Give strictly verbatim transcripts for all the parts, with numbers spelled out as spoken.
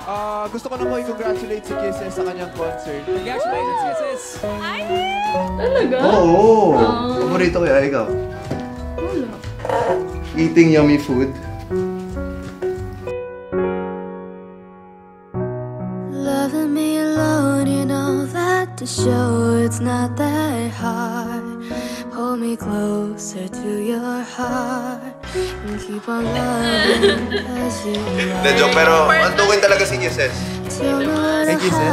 Ah, gusto ko lang po i-congratulate si Kisses sa kanyang concert. Congratulations, Kisses! Ay! Talaga? Oo! Oh, paborito kaya ikaw? Wala. Eating yummy food. Loving me alone, you know that to show it's not that hard. Hold me closer to your heart and keep on loving as you are. Hindi, joke, pero antukin talaga si Kisses. Hey, Kisses.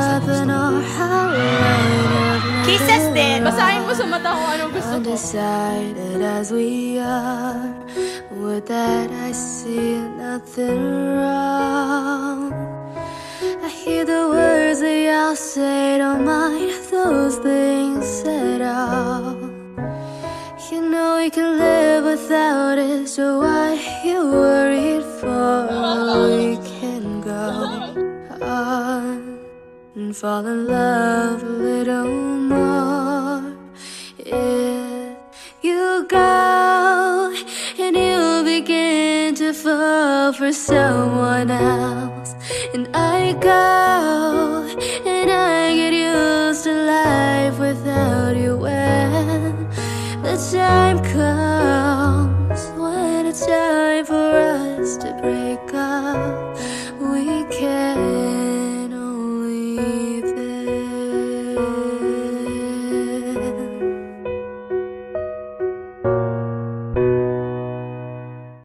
Kisses din. Basahin mo sa mata kung anong gusto ko. Undecided as we are, with that I see nothing wrong. I hear the words that y'all say, don't mind those things at all. You know we can live without it, so why you worried for? We can go on and fall in love a little more. If you go and you begin to fall for someone else, and I go